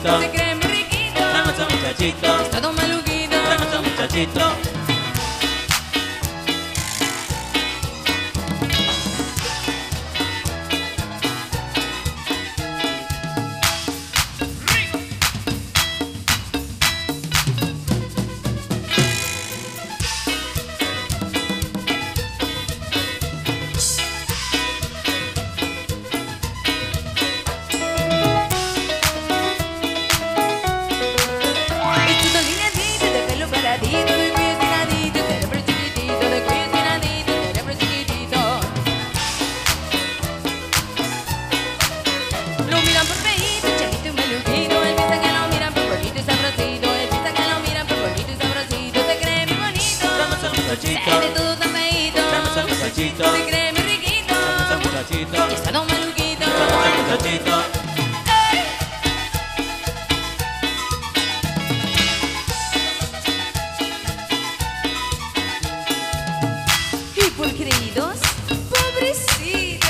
muchachito. Se cree muy riquito. Hermoso muchachito. Es todo maluquito. Hermoso muchachito. Se ve todo tan feíto. Hermoso muchachito. Se cree muy riquito. Hermoso muchachito. Y está todo maluquito. Hermoso muchachito. Y por creídos, pobrecitos.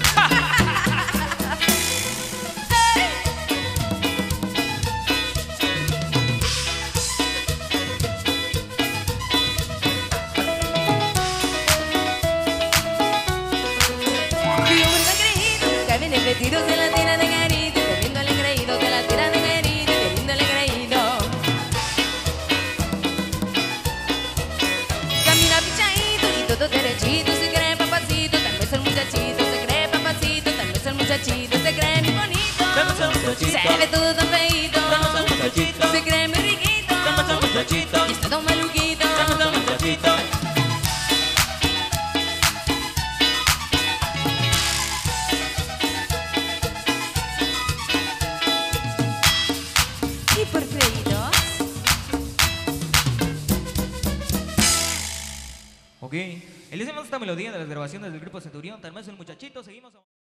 Vestidos de la tira de garito, queriendo el engreído de la tira de garito, queriendo el engreído. Camina pichadito y todo derechito, se cree papacito, tal vez el muchachito, se cree papacito, tal vez el muchachito, se cree muy bonito. Hermoso muchachito. Se ve todo tan feíto. Hermoso muchachito. Se cree muy riquito. Hermoso muchachito. Y está todo maluquito. Hermoso muchachito. Y por creídos. Ok, elegimos esta melodía de las grabaciones del grupo Centurión, tal vez el muchachito, seguimos.